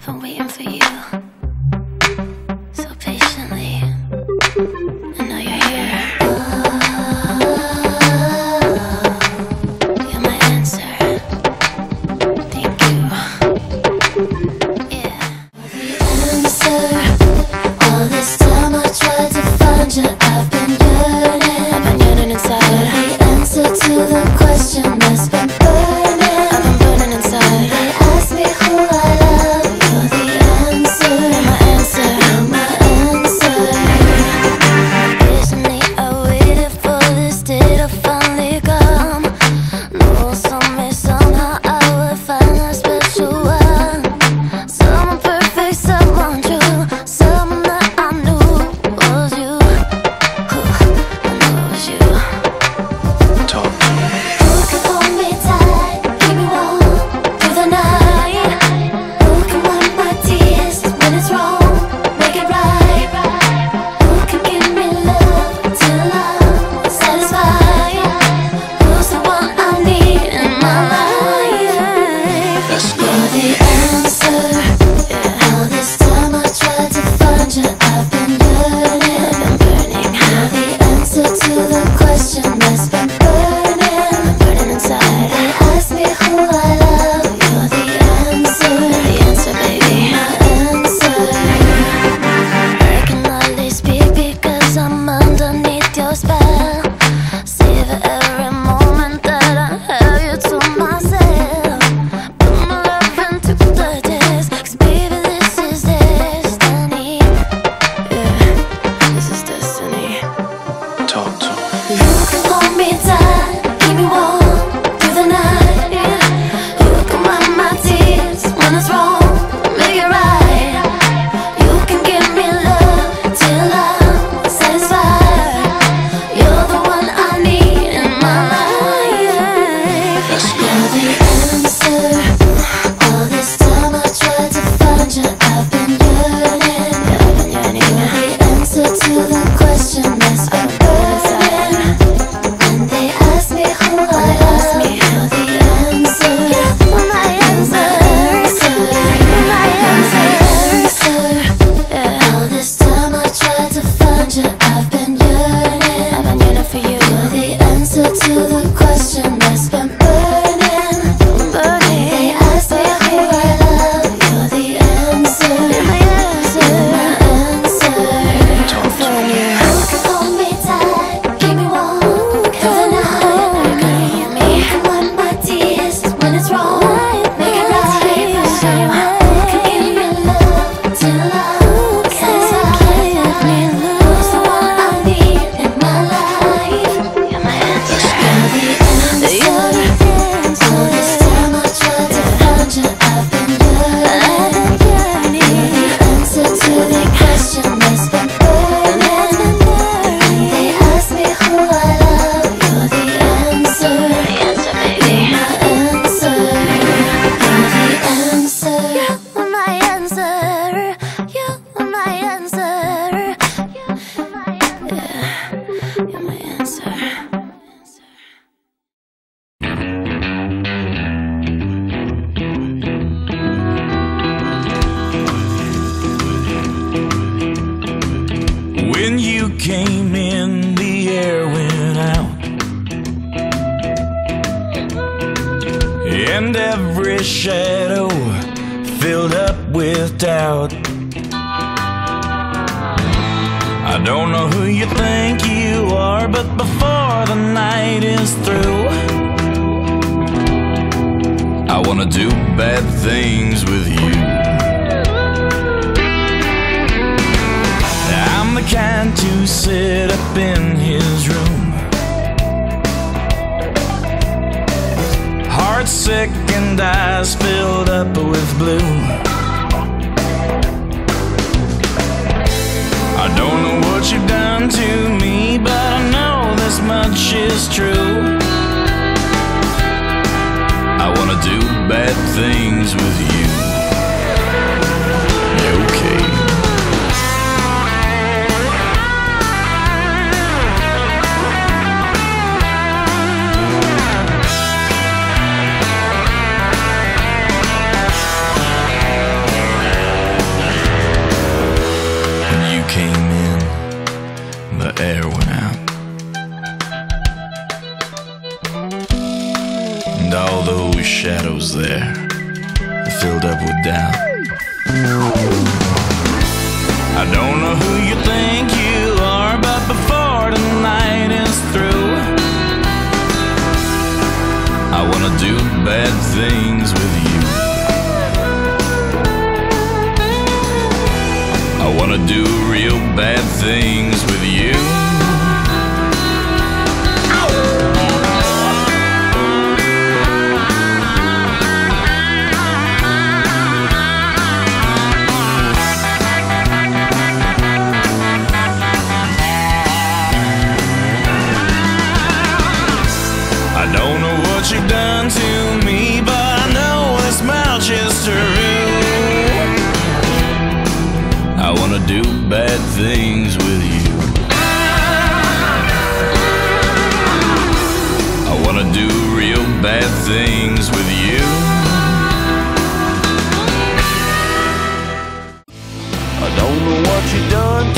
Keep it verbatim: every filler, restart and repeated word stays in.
been waiting for you so patiently, and now you're here. You're my answer. Thank you. Yeah. The answer. All this time I tried to find you. I've been yearning. I've been yearning inside. The answer to the question that's been burning. I've been burning inside. They ask me who I love. You're the answer. You're my answer. You're my answer. Patiently I waited for this day to finally come. No, someday, somehow I would find that special one. Someone perfect, someone true, someone that I knew was you. I knew it was you. Talk to me. Who can hold me tight, keep me warm through the night? Who can wipe my tears when it's wrong, make it right? Who can give me love till I'm satisfied? Who's the one I need in my life? Let's go. You're the answer. All this time I tried to find you. I've been yearning. I've been burning. You're the answer to the question that's been burning. Burning inside. They ask me who I love. You're the answer. The answer, baby. My answer. I can hardly speak because I'm underneath your spell. Savor every moment that I have you to myself. Put my love into the test, 'cause baby this is destiny. Yeah, this is destiny. Talk to me. You can hold me tight, keep me warm through the night. You can wipe my tears when it's wrong, make it right. You can give me love till I'm satisfied. You're the one I need in my life. Let's go. You're the answer. All this time I tried to find you. I've been yearning. I've been yearning. You're the answer to the question that's been burning. When they ask me who I love, you're the answer. You're my answer. You're my answer. All this time I tried to find you. I've been yearning. I've been yearning for you. You're the answer to the question that's been burning. Burning. They ask me who I love. You're the answer. You're my answer. You're my answer. Talk to me. Who can hold me tight, keep me warm through the night? Who can wipe my tears when it's wrong, make it right? Who can give me love till I'm satisfied? Who's the one I need in my life? You're my answer. You're the answer. All this time I tried to find you. I've been yearning. You're the answer to the question that's been burning. They ask me who I love. You're the answer. The answer, baby. You're my answer. You're the answer. You're my answer. You're my answer. Yeah, you're my answer. When you came in, the air went out, and every shadow filled up with doubt. I don't know who you think you are, but before the night is through, I wanna do bad things with you. I'm the kind to sit up in his room, heart sick and eyes filled up with blue. I don't know what you've done to me, but I know this much is true. I wanna do bad things with you. Okay. all those shadows there, filled up with doubt. I don't know who you think you are, but before the night is through, I wanna do bad things with you. I wanna do real bad things with you. I don't know what you've done to me, but I know this much is true. I wanna do bad things with you. I wanna do real bad things with you. I don't know what you done